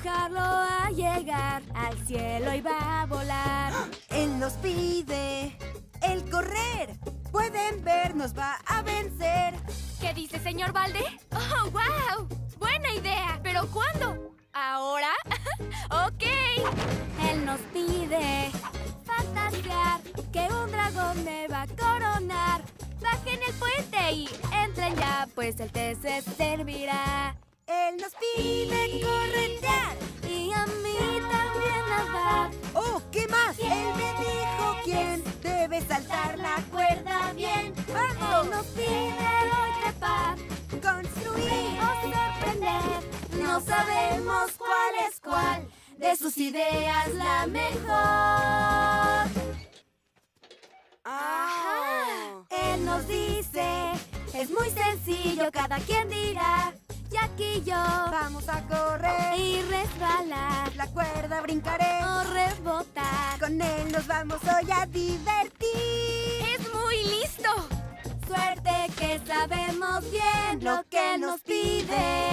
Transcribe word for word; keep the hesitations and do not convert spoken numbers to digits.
dejarlo a llegar al cielo y va a volar. Él nos pide el correr. Pueden ver, nos va a vencer. ¿Qué dice, señor Balde? ¡Oh, wow! ¡Buena idea! ¿Pero cuándo? ¿Ahora? ¡Ok! Él nos pide fantasear que un dragón me va a coronar. Bajen el puente y entren ya, pues el té se servirá. Él nos pide corretear Y a mí también nadar. ¡Oh, qué más! Él me dijo quién debe saltar la cuerda bien. ¡Vamos! Él nos pide hoy trepar Construir o sorprender. No sabemos cuál es cuál. De sus ideas la mejor. ¡Ah! Él nos dice, es muy sencillo, cada quien dirá. Y aquí yo Vamos a correr, y resbalar la cuerda brincaré. o rebotar. Con él nos vamos hoy a divertir. ¡Es muy listo! Suerte que sabemos bien lo que nos pide.